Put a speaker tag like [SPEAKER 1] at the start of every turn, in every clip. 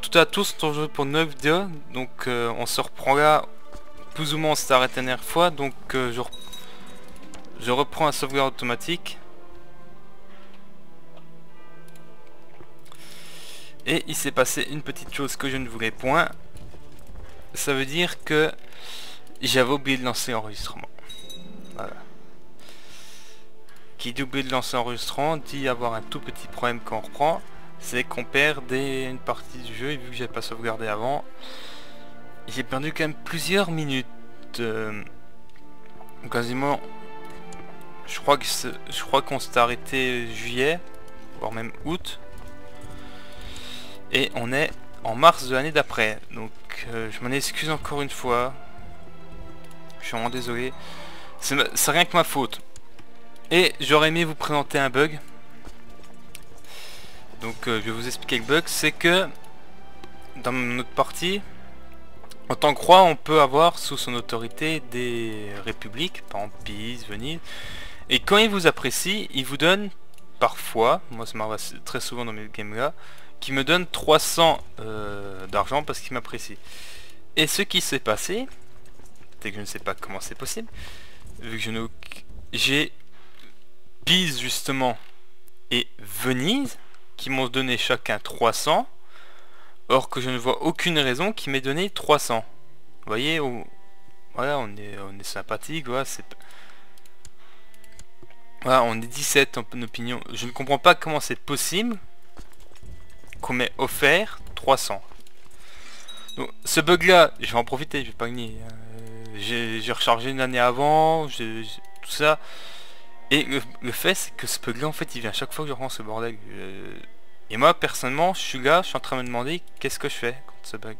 [SPEAKER 1] toutes et à tous, on se retrouve pour une nouvelle vidéo. Donc on se reprend là, plus ou moins on s'est arrêté la dernière fois. Donc je reprends la sauvegarde automatique. Et il s'est passé une petite chose que je ne voulais point. Ça veut dire que j'avais oublié de lancer l'enregistrement. Voilà. Qui dit oublier de lancer l'enregistrement dit avoir un tout petit problème quand on reprend. C'est qu'on perd une partie du jeu, et vu que j'ai pas sauvegardé avant, j'ai perdu quand même plusieurs minutes. Quasiment, je crois qu'on s'est arrêté juillet, voire même août, et on est en mars de l'année d'après. Donc je m'en excuse encore une fois. Je suis vraiment désolé. C'est rien que ma faute. Et j'aurais aimé vous présenter un bug. Donc je vais vous expliquer le bug, c'est que dans notre partie, en tant que roi, on peut avoir sous son autorité des républiques, par exemple Pise, Venise, et quand il vous apprécie, il vous donne parfois, moi ça m'arrive très souvent dans mes games là, qui me donne 300 d'argent parce qu'il m'apprécie. Et ce qui s'est passé, c'est que je ne sais pas comment c'est possible, vu que j'ai Pise justement et Venise qui m'ont donné chacun 300, or que je ne vois aucune raison qui m'ait donné 300. Vous voyez, voilà, on est sympathique, voilà, voilà, on est 17 en opinion. Je ne comprends pas comment c'est possible qu'on m'ait offert 300. Donc ce bug là, je vais en profiter, je vais pas nier. J'ai rechargé une année avant, tout ça. Et le fait c'est que ce bug là en fait il vient à chaque fois que je rends ce bordel. Et moi personnellement je suis là, je suis en train de me demander qu'est-ce que je fais contre ce bug.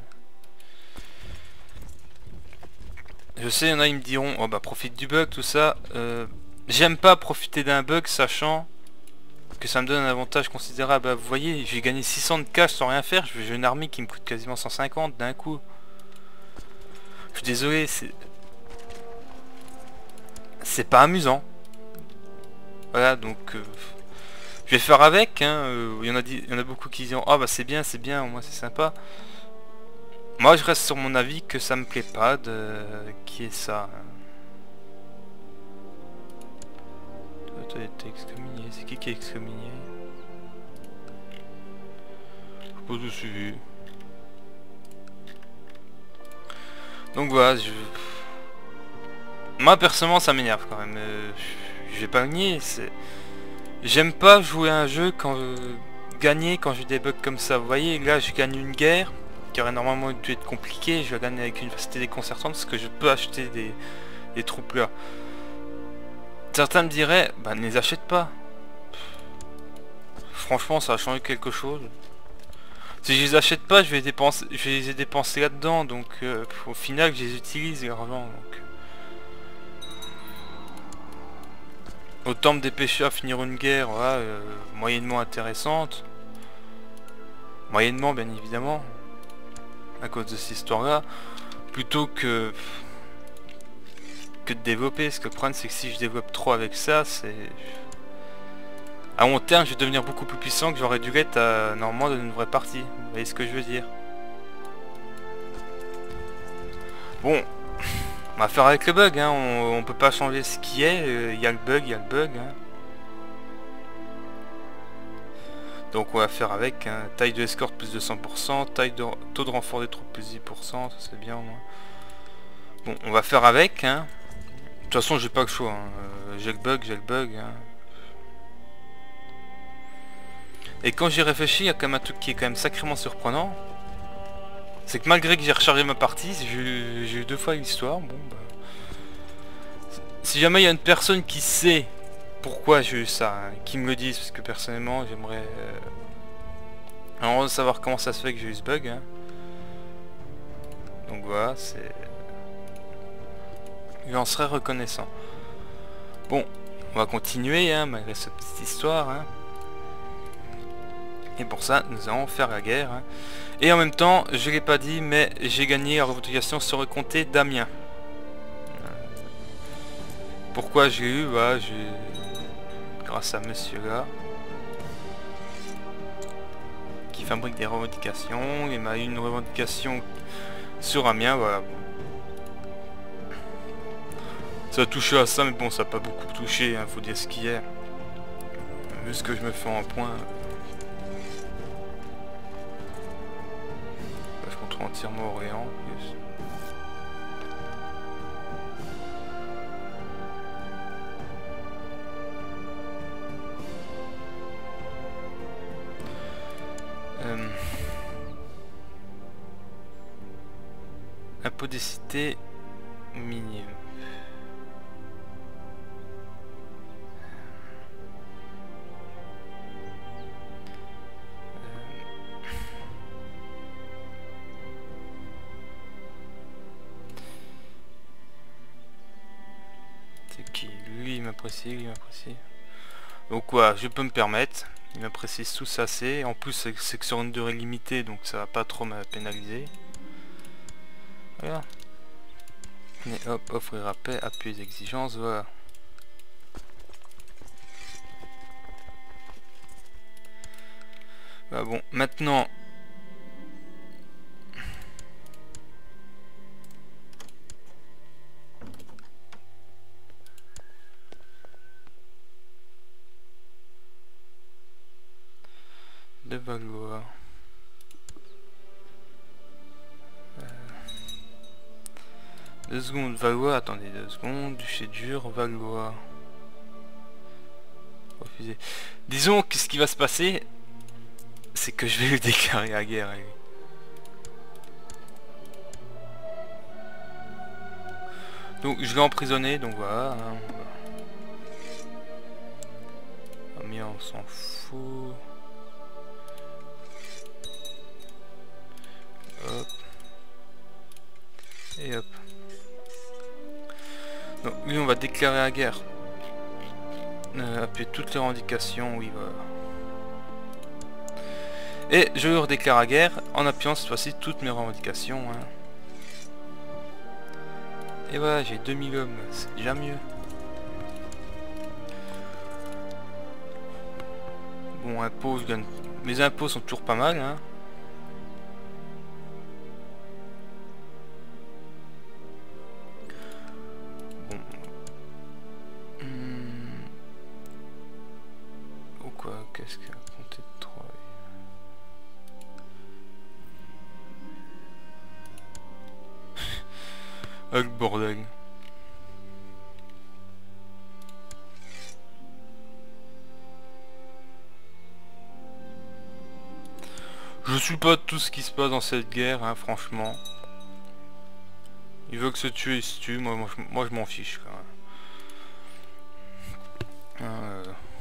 [SPEAKER 1] Je sais, il y en a, ils me diront oh bah profite du bug, tout ça. J'aime pas profiter d'un bug sachant que ça me donne un avantage considérable. Bah, vous voyez, j'ai gagné 600 de cash sans rien faire, j'ai une armée qui me coûte quasiment 150 d'un coup. Je suis désolé, c'est pas amusant. Voilà, donc je vais faire avec, hein. Il y en a beaucoup qui disent ah bah c'est bien, au moins c'est sympa. Moi je reste sur mon avis que ça me plaît pas qui est ça. Toi t'es excommunié, c'est qui est excommunié? Je pose le suivi. Donc voilà, moi personnellement ça m'énerve quand même. Je vais pas nier, j'aime pas jouer à un jeu quand gagner quand j'ai des bugs comme ça. Vous voyez, là je gagne une guerre qui aurait normalement dû être compliquée, je la gagne avec une facilité déconcertante parce que je peux acheter des troupes là. Certains me diraient, bah ne les achète pas. Franchement ça a changé quelque chose. Si je les achète pas, je vais les dépenser là-dedans, donc au final je les utilise l'argent. Donc autant me dépêcher à finir une guerre, voilà, moyennement intéressante. Moyennement bien évidemment. À cause de cette histoire là. Plutôt que de développer. Ce que le problème c'est que si je développe trop avec ça, c'est... À long terme je vais devenir beaucoup plus puissant que j'aurais dû l'être normalement dans une vraie partie. Vous voyez ce que je veux dire? Bon. On va faire avec le bug, hein. On peut pas changer ce qui est, il y a le bug, hein. Donc on va faire avec, hein. Taille de escorte plus de 100%, taux de renfort des troupes plus 10%, ça c'est bien au moins. Bon, on va faire avec, hein. De toute façon j'ai pas le choix, hein. J'ai le bug, hein. Et quand j'y réfléchis, il y a quand même un truc qui est quand même sacrément surprenant. C'est que malgré que j'ai rechargé ma partie, j'ai eu 2 fois l'histoire. Bon bah... Si jamais il y a une personne qui sait pourquoi j'ai eu ça, hein, qui me le dise, parce que personnellement j'aimerais vraiment savoir comment ça se fait que j'ai eu ce bug. Hein. Donc voilà, c'est... J'en serais reconnaissant. Bon, on va continuer hein, malgré cette petite histoire. Hein. Et pour ça, nous allons faire la guerre. Hein. Et en même temps, je l'ai pas dit, mais j'ai gagné la revendication sur le comté d'Amiens. Pourquoi j'ai eu, voilà, grâce à monsieur là, qui fabrique des revendications. Il m'a eu une revendication sur Amiens, voilà. Ça a touché à ça, mais bon, ça n'a pas beaucoup touché, hein, faut dire ce qui est. Vu ce que je me fais en point. Là, je contrôle entièrement Orléans en plus. Impôt des cités minime. C'est qui? Lui il m'apprécie, lui il m'apprécie. Donc ouais, je peux me permettre. Il m'apprécie tous assez. En plus c'est que sur une durée limitée, donc ça va pas trop me pénaliser. Voilà. Et hop, offrir à paix, appuyer les exigences, voilà. Bah bon, maintenant... de Valois. Deux secondes, Valois, attendez 2 secondes, duché dur, Valois. Refusé. Disons que ce qui va se passer, c'est que je vais lui déclarer la guerre. Allez. Donc je l'ai emprisonné, donc voilà. Hein. Mais on s'en fout. Hop. Et hop. Donc lui on va déclarer la guerre. Appuyer toutes les revendications, oui voilà. Et je leur déclare la guerre en appuyant cette fois-ci toutes mes revendications. Hein. Et voilà, j'ai 2000 hommes, c'est déjà mieux. Bon, impôts, je gagne. Mes impôts sont toujours pas mal. Hein. Bon. Ou quoi, qu'est-ce que compter de 3 ah, le bordel. Je suis pas tout ce qui se passe dans cette guerre, hein, franchement. Il veut que se tuer, il se tue. Moi je m'en fiche quand même.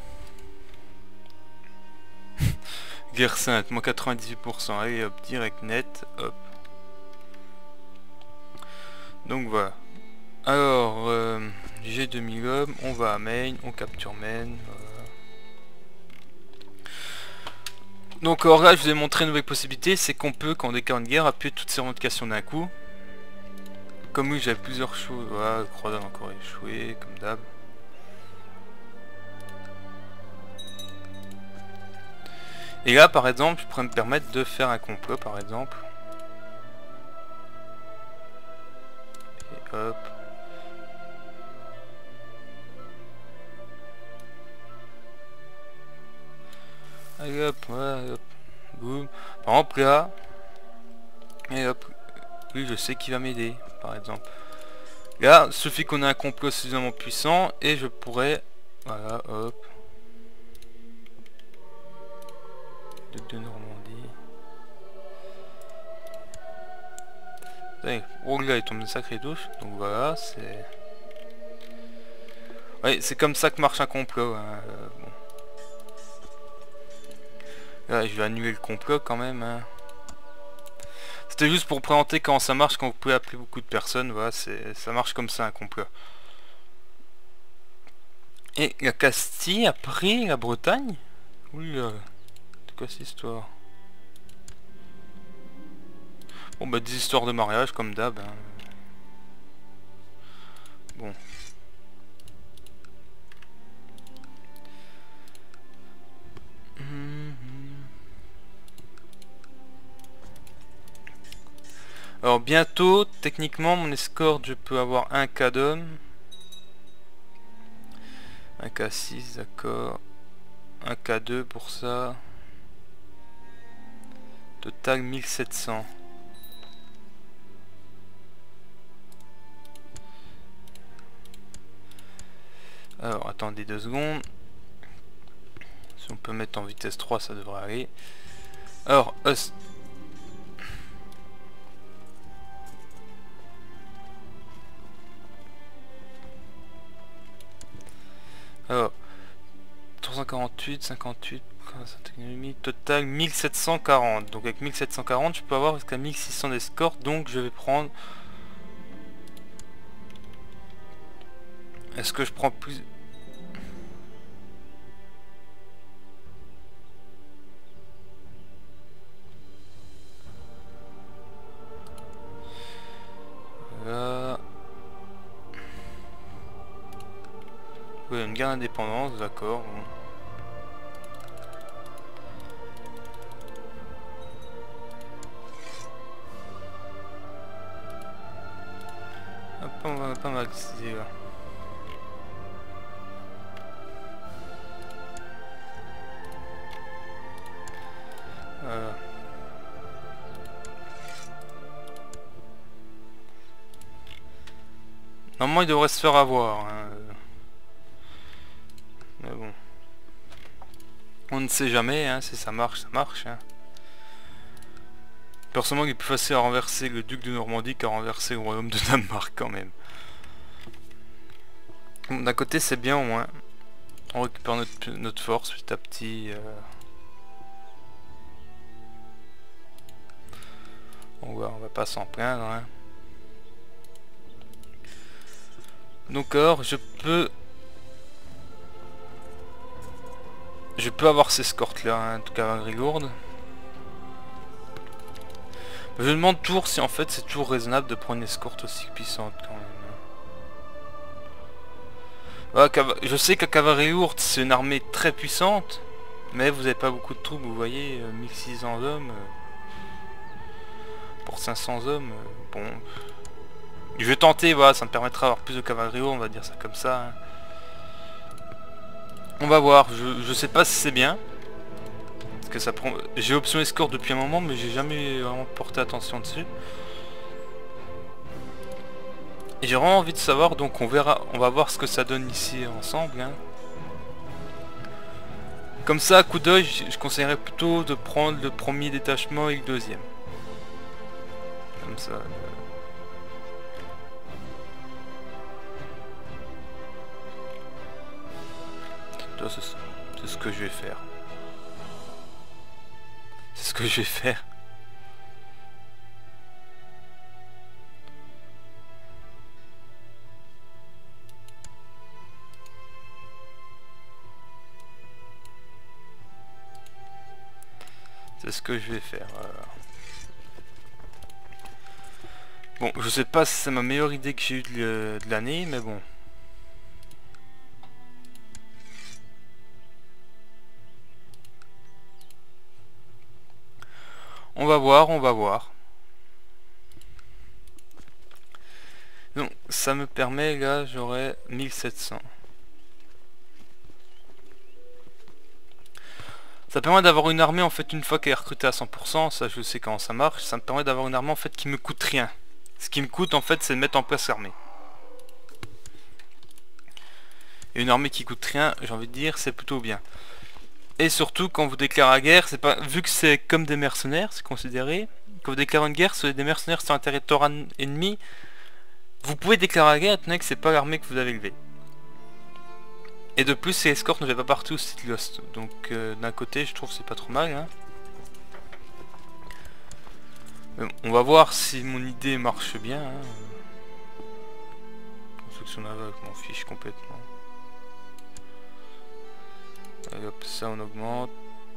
[SPEAKER 1] Guerre sainte, moi 98%. Allez hop, direct net, hop. Donc voilà. Alors, j'ai 2000 hommes, on va à Maine, on capture Maine. Voilà. Donc alors là, je vous ai montré une nouvelle possibilité, c'est qu'on peut, quand on déclare une guerre, appuyer toutes ces revendications d'un coup. Comme oui, j'avais plusieurs choses, voilà, le croisade a encore échoué, comme d'hab. Et là, par exemple, je pourrais me permettre de faire un complot, par exemple. Et hop. Allez hop, ouais, hop. Boum. Par exemple là. Et hop. Oui, je sais qui va m'aider, par exemple. Là, suffit qu'on ait un complot suffisamment puissant et je pourrais... Voilà, hop. Duc de Normandie. Oh là, il tombe une sacrée douche. Donc voilà, c'est... Ouais, c'est comme ça que marche un complot. Hein. Bon. Là, je vais annuler le complot quand même. Hein. C'était juste pour présenter comment ça marche quand vous pouvez appeler beaucoup de personnes. Voilà, ça marche comme ça un complot. Et la Castille a pris la Bretagne? Oui, c'est quoi cette histoire? Bon bah des histoires de mariage comme d'hab. Hein. Bon. Alors bientôt, techniquement, mon escorte, je peux avoir un K d'homme. Un K6, d'accord. Un K2 pour ça. Total 1700. Alors attendez 2 secondes. Si on peut mettre en vitesse 3, ça devrait aller. Alors alors 348, 58, technologie, total 1740. Donc avec 1740 je peux avoir jusqu'à 1600 d'escorte. Donc je vais prendre... Est-ce que je prends plus... Voilà. Oui, une garde d'indépendance, d'accord. Bon. Hop, on va pas maxer là. Voilà. Normalement il devrait se faire avoir, hein. Mais bon. On ne sait jamais, hein. Si ça marche, ça marche, hein. Personnellement il est plus facile à renverser le duc de Normandie qu'à renverser le royaume de Danemark quand même. Bon, d'un côté c'est bien au moins. On récupère notre force petit à petit. On va pas s'en plaindre, hein. Donc alors je peux avoir ces escortes là, hein, en tout cas cavalerie lourde. Je me demande toujours si en fait c'est toujours raisonnable de prendre une escorte aussi puissante quand même. Voilà, je sais que la cavalerie lourde c'est une armée très puissante, mais vous n'avez pas beaucoup de troupes, vous voyez, 1600 hommes pour 500 hommes, bon. Je vais tenter, voilà, ça me permettra d'avoir plus de cavalerie lourde, on va dire ça comme ça, hein. On va voir, je sais pas si c'est bien. Parce que ça prend... J'ai option escorte depuis un moment, mais j'ai jamais vraiment porté attention dessus. Et j'ai vraiment envie de savoir, donc on verra, on va voir ce que ça donne ici ensemble, hein. Comme ça, à coup d'œil, je conseillerais plutôt de prendre le premier détachement et le deuxième. Comme ça. C'est ce que je vais faire. C'est ce que je vais faire. C'est ce que je vais faire. Voilà. Bon, je sais pas si c'est ma meilleure idée que j'ai eue de l'année, mais bon. On va voir, on va voir. Donc, ça me permet, là, j'aurai 1700. Ça permet d'avoir une armée, en fait, une fois qu'elle est recrutée à 100%, ça je sais comment ça marche, ça me permet d'avoir une armée, en fait, qui me coûte rien. Ce qui me coûte, en fait, c'est de mettre en place l'armée. Et une armée qui coûte rien, j'ai envie de dire, c'est plutôt bien. Et surtout, quand vous déclarez la guerre, c'est pas vu que c'est comme des mercenaires, c'est considéré. Quand vous déclarez une guerre sur des mercenaires sur un territoire ennemi, vous pouvez déclarer la guerre étant donné que c'est pas l'armée que vous avez élevée. Et de plus, ces escortes ne vais pas partout au site Lost. Donc d'un côté, je trouve que c'est pas trop mal, hein. Mais bon, on va voir si mon idée marche bien, hein. Construction navale, je m'en fiche complètement. Allez hop, ça on augmente.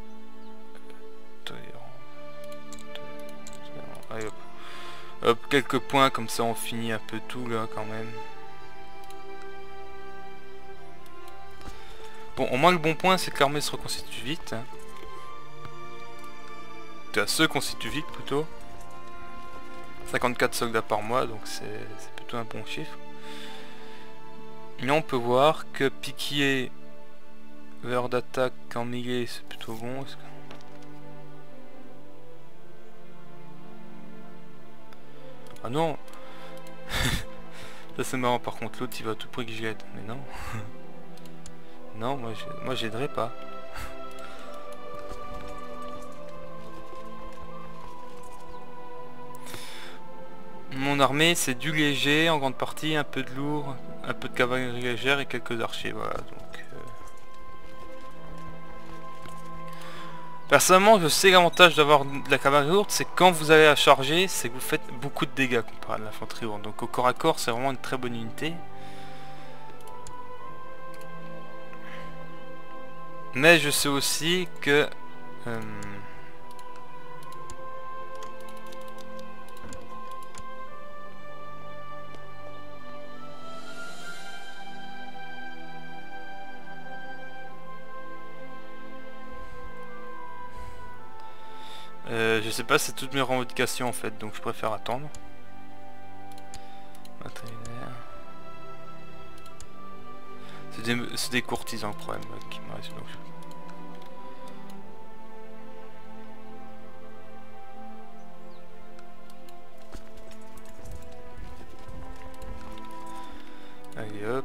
[SPEAKER 1] Allez hop. Hop, quelques points, comme ça on finit un peu tout là quand même. Bon, au moins le bon point c'est que l'armée se reconstitue vite, hein. Se constitue vite plutôt. 54 soldats par mois, donc c'est plutôt un bon chiffre. Et on peut voir que piquer vers d'attaque en milliers, c'est plutôt bon. Ah non. Ça c'est marrant, par contre l'autre il va à tout prix que je l'aide, mais non. Non, moi j'aiderai pas. Mon armée c'est du léger en grande partie, un peu de lourd, un peu de cavalerie légère et quelques archers, voilà. Donc personnellement je sais l'avantage d'avoir de la cavalerie lourde, c'est quand vous allez la charger, c'est que vous faites beaucoup de dégâts comparé à l'infanterie lourde. Donc au corps à corps c'est vraiment une très bonne unité. Mais je sais aussi que je sais pas, c'est toutes mes revendications en fait, donc je préfère attendre. C'est des courtisans le problème qui me reste, donc allez hop.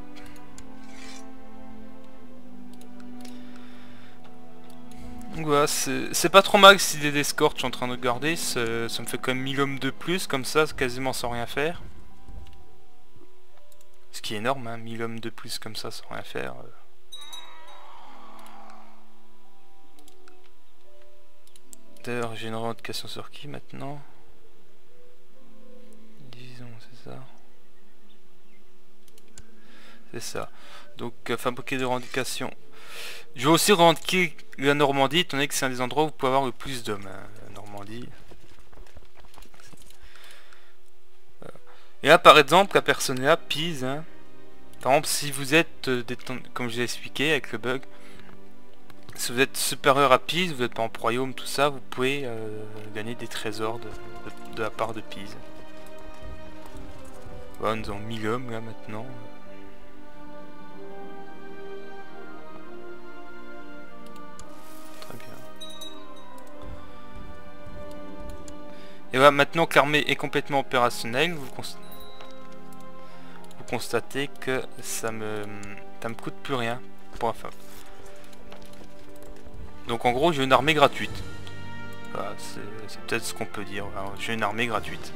[SPEAKER 1] Donc voilà, c'est pas trop mal si les escortes je suis en train de garder, ça me fait quand même 1000 hommes de plus, comme ça, quasiment sans rien faire. Ce qui est énorme, hein, 1000 hommes de plus comme ça sans rien faire. D'ailleurs, j'ai une revendication sur qui maintenant? Disons, c'est ça. C'est ça. Donc, fabriquer des revendications. Je vais aussi revendiquer la Normandie, étant donné que c'est un des endroits où vous pouvez avoir le plus d'hommes, hein, la Normandie. Et là, par exemple, la personne là, Pise, hein. Par exemple, si vous êtes, comme je l'ai expliqué avec le bug, si vous êtes supérieur à Pise, vous n'êtes pas en royaume, tout ça, vous pouvez gagner des trésors de la part de Pise. Voilà, nous avons 1000 hommes là maintenant. Très bien. Et voilà, maintenant que l'armée est complètement opérationnelle, vous constatez que ça me coûte plus rien pour la fin. Donc en gros j'ai une armée gratuite. Voilà, c'est peut-être ce qu'on peut dire. J'ai une armée gratuite.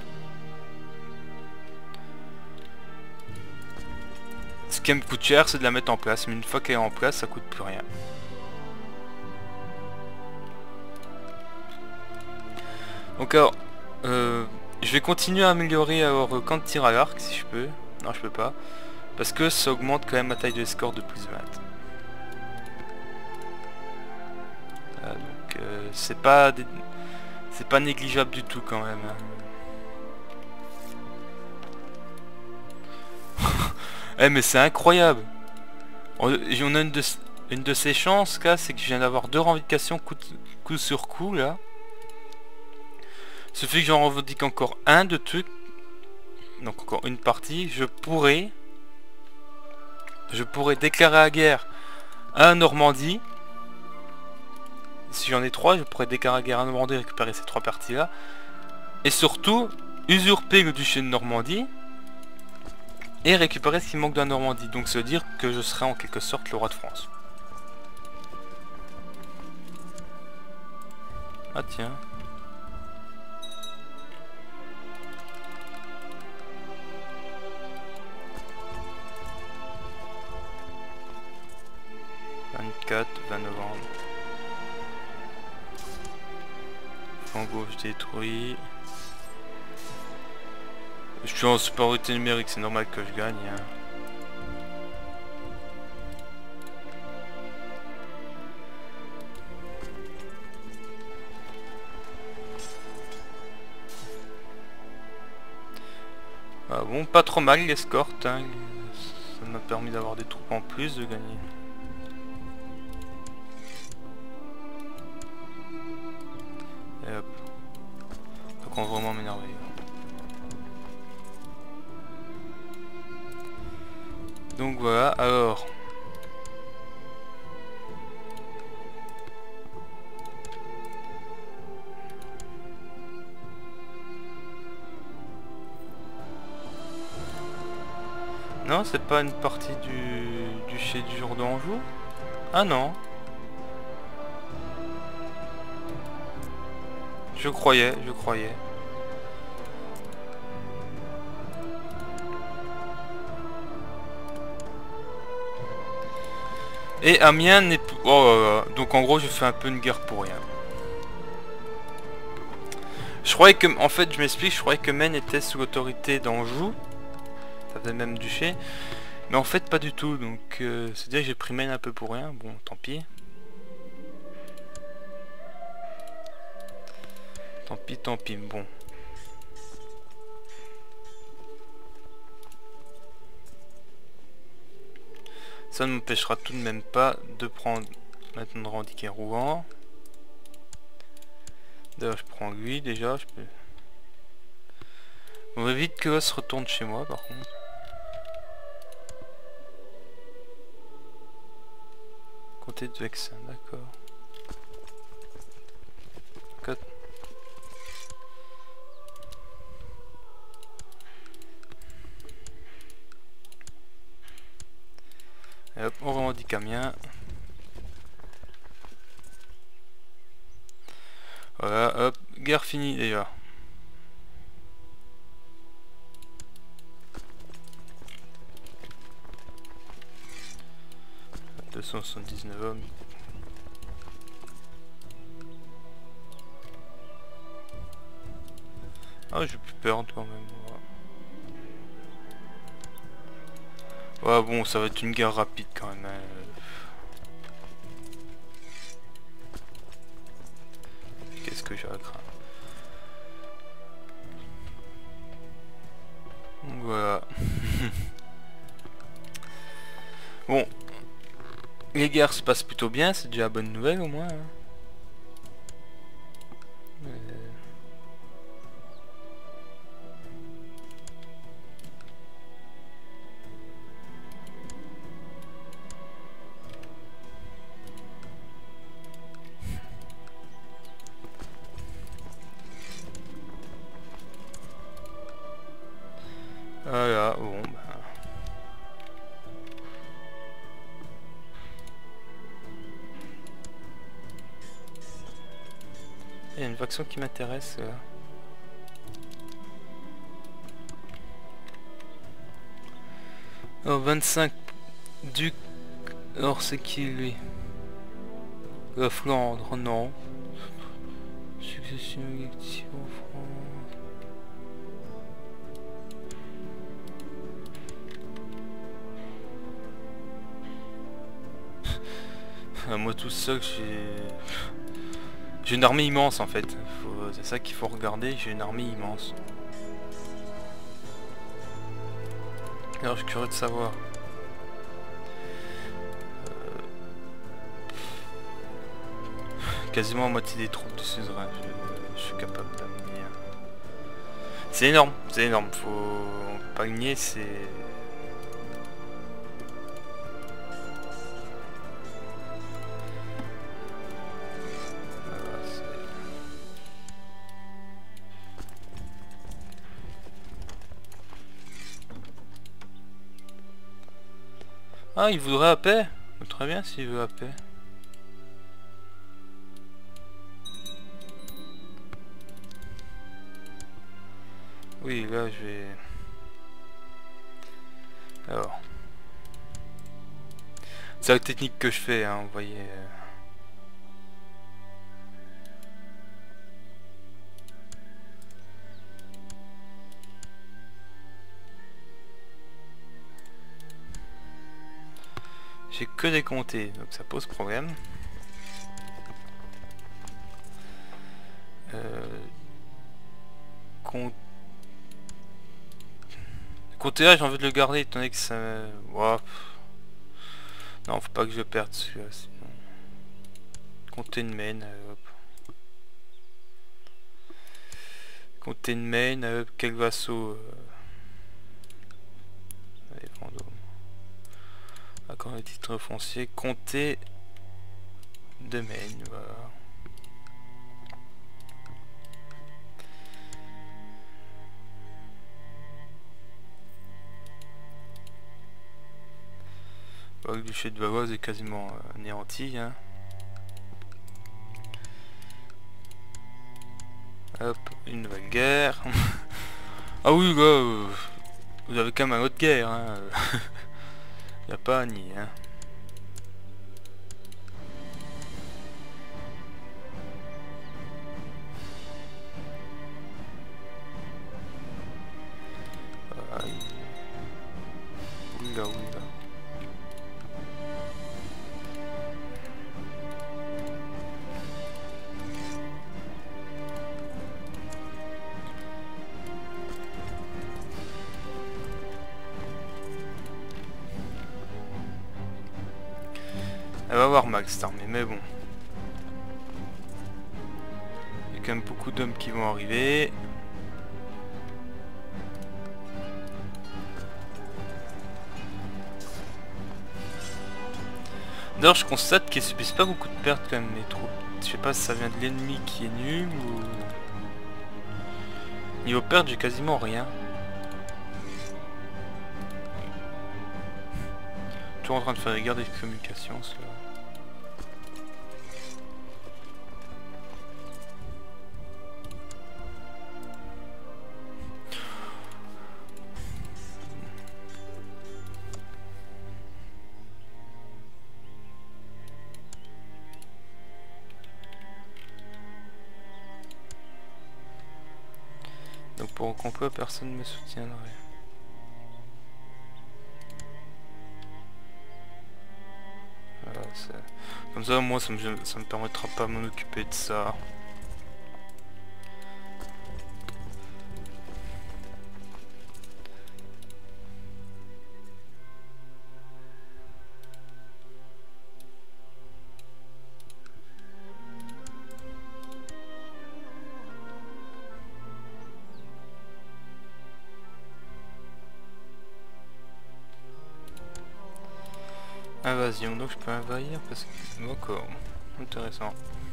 [SPEAKER 1] Ce qui me coûte cher c'est de la mettre en place, mais une fois qu'elle est en place ça coûte plus rien. Donc alors je vais continuer à améliorer alors camp de tir à l'arc si je peux. Non je peux pas. Parce que ça augmente quand même ma taille de score de plus 20. Voilà, donc c'est pas négligeable du tout quand même. Eh mais c'est incroyable. On a une de ces chances là, c'est que je viens d'avoir 2 revendications coup sur coup là. Suffit que j'en revendique encore un de trucs. Donc encore une partie, je pourrais déclarer la guerre à Normandie. Si j'en ai 3, je pourrais déclarer la guerre à Normandie et récupérer ces 3 parties là. Et surtout, usurper le duché de Normandie et récupérer ce qui manque de la Normandie. Donc ça veut dire que je serai en quelque sorte le roi de France. Ah tiens. « 20 novembre. En gauche détruit. Je suis en supériorité numérique, c'est normal que je gagne. Hein. Ah bon, pas trop mal l'escorte. Hein. Ça m'a permis d'avoir des troupes en plus, de gagner. Et hop. Donc on va vraiment m'énerver. Donc voilà, alors... Non, c'est pas une partie du duché du jour d'Anjou? Ah non. Je croyais. Et Amiens n'est plus... Oh là là. Donc en gros, je fais un peu une guerre pour rien. Je croyais que... En fait, je m'explique, je croyais que Maine était sous l'autorité d'Anjou. Ça faisait même duché. Mais en fait, pas du tout. Donc, c'est-à-dire que j'ai pris Maine un peu pour rien. Bon, tant pis. Tant pis, bon. Ça ne m'empêchera tout de même pas de prendre maintenant de revendiquer Rouen. D'ailleurs, je prends lui déjà. Je peux... On va vite que là se retourne chez moi par contre. Comté de Vexin, d'accord. Et hop, on revendique Amiens. Voilà, hop, guerre finie déjà. « 279 hommes. » Ah, j'ai plus perdre quand même. Ouais, bon, ça va être une guerre rapide quand même. Qu'est-ce que j'ai à craindre? Donc voilà. Bon. Les guerres se passent plutôt bien, c'est déjà la bonne nouvelle au moins. Hein. Voilà, bon bah. Il y a une faction qui m'intéresse. Alors 25 ducs. Alors c'est qui lui? La Flandre, non. Succession élective en France. Moi tout seul j'ai une armée immense en fait. C'est ça qu'il faut regarder, j'ai une armée immense. Alors je suis curieux de savoir. Quasiment la moitié des troupes du suzerain, je suis capable d'amener. C'est énorme, faut pas le nier, c'est... Ah, il voudrait la paix? Très bien s'il veut la paix. Oui, là je vais... Alors... C'est la technique que je fais, hein, vous voyez... J'ai que des comtés, donc ça pose problème. Comté là, j'ai envie de le garder étant donné que ça... Wow. Non, faut pas que je perde celui-là, sinon... Comté de Maine, hop. Comté de Maine, quel vassau Allez, Vendôme. Accord de titre foncier, comté de Maine, voilà. Le duché de Valoise est quasiment anéanti, hein. Hop, une nouvelle guerre. Ah oui, là, vous avez quand même un autre guerre, hein. Y a pas à nier, hein. Oula, oula. Elle va avoir max cette armée, mais bon. Il y a quand même beaucoup d'hommes qui vont arriver. D'ailleurs, je constate qu'ils subissent pas beaucoup de pertes quand même, mes troupes. Je sais pas si ça vient de l'ennemi qui est nul ou... Niveau perte, j'ai quasiment rien. Toujours en train de faire des guerres de communication, cela. Donc pour un complot, personne ne me soutiendrait. Voilà, comme ça, moi, ça me permettra pas de m'en occuper de ça. Invasion, donc je peux envahir parce que... D'accord, intéressant.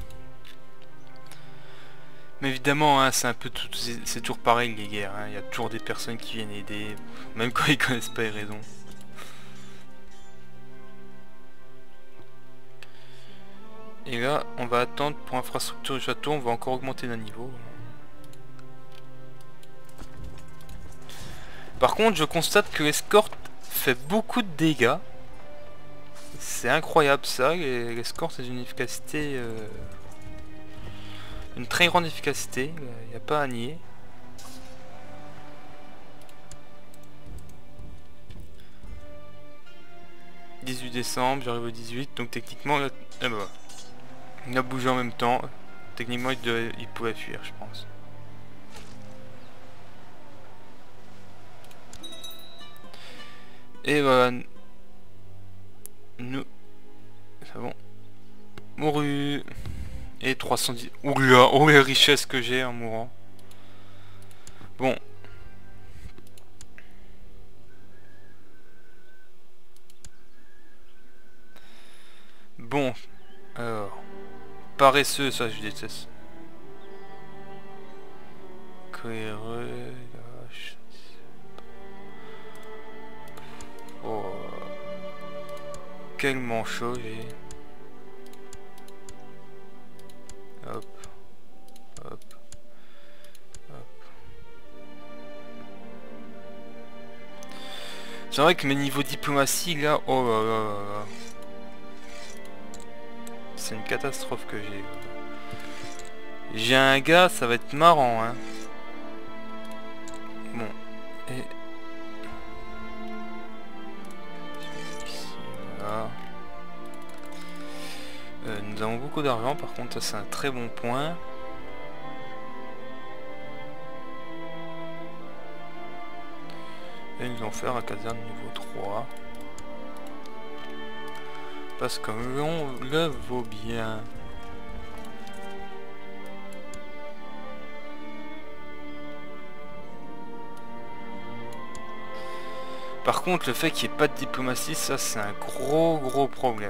[SPEAKER 1] Mais évidemment, hein, c'est un peu tout... C'est toujours pareil les guerres, hein. Il y a toujours des personnes qui viennent aider, même quand ils connaissent pas les raisons. Et là, on va attendre pour infrastructure du château, on va encore augmenter d'un niveau. Par contre, je constate que l'escorte fait beaucoup de dégâts. C'est incroyable ça, l'escorte est d'une efficacité... une très grande efficacité, il n'y a pas à nier. « 18 décembre, j'arrive au 18, donc techniquement, là, eh ben, il a bougé en même temps. Techniquement, il pouvait fuir, je pense. Et voilà. Nous... C'est bon. Mouru. Et 310... Oula, oh les richesses que j'ai en mourant. Bon. Bon. Alors. Paresseux, ça je déteste. Cohéreux. Oh. Quel manchot j'ai. Hop. Hop. Hop. C'est vrai que mes niveaux diplomatie là, oh là là là là. C'est une catastrophe que j'ai. J'ai un gars, ça va être marrant, hein. Bon. Et... Ici, voilà. Nous avons beaucoup d'argent, par contre, ça c'est un très bon point. Et nous allons faire la caserne niveau 3. Parce que l'on le vaut bien. Par contre, le fait qu'il n'y ait pas de diplomatie, ça c'est un gros problème.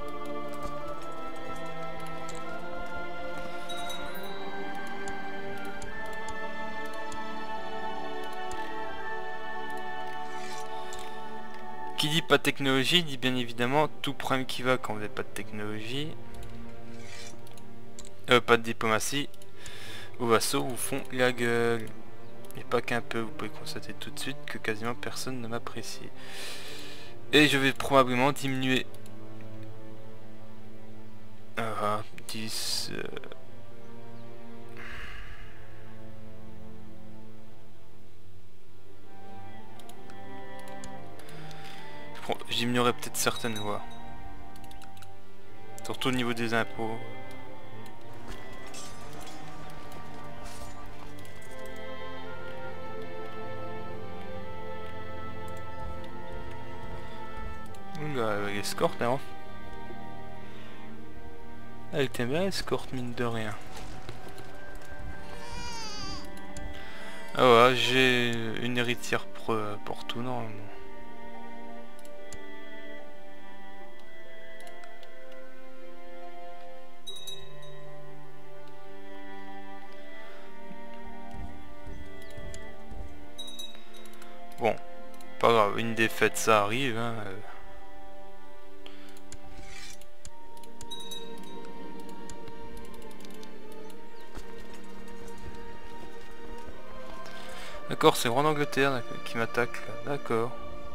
[SPEAKER 1] Qui dit pas de technologie, dit bien évidemment tout problème qui va quand vous n'avez pas de technologie. Pas de diplomatie. Vos vassaux vous font la gueule. Et pas qu'un peu, vous pouvez constater tout de suite que quasiment personne ne m'apprécie. Et je vais probablement diminuer 10 je diminuerai peut-être certaines voies. Surtout au niveau des impôts. Oula, l'escorte là. Elle était bien l'escorte mine de rien. Ah ouais, j'ai une héritière pour tout normalement. Bon, pas grave, une défaite ça arrive hein. D'accord, c'est Roi d'Angleterre qui m'attaque, d'accord.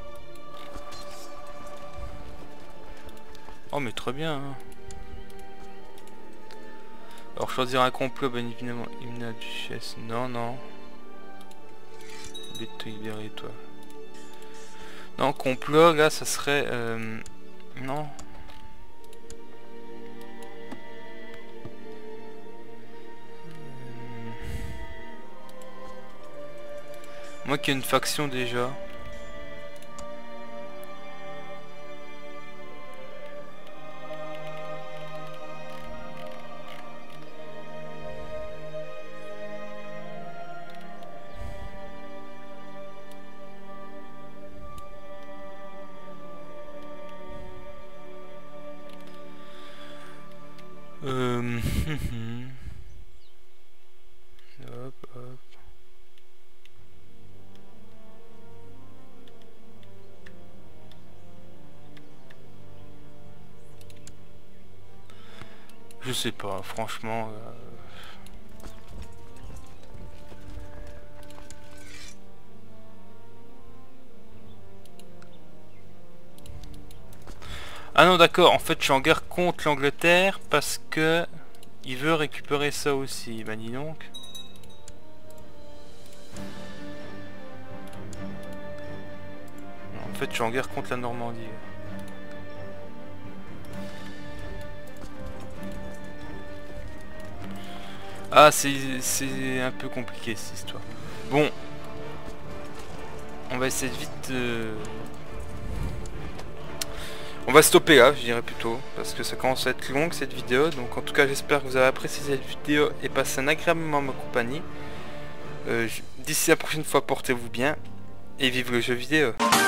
[SPEAKER 1] Oh mais très bien hein. Alors choisir un complot, bien évidemment, hymne à la duchesse, non. Obligé de te libérer toi. Non, complot, là ça serait... non. Moi qui ai une faction déjà. Hop. Je sais pas, franchement. Ah non d'accord, en fait je suis en guerre contre l'Angleterre parce que il veut récupérer ça aussi, bah dis donc. En fait je suis en guerre contre la Normandie. Ah c'est un peu compliqué cette histoire. Bon. On va essayer de vite... On va stopper là, je dirais plutôt, parce que ça commence à être longue cette vidéo. Donc en tout cas j'espère que vous avez apprécié cette vidéo et passé un agréable moment en ma compagnie. D'ici la prochaine fois, portez-vous bien et vive le jeu vidéo.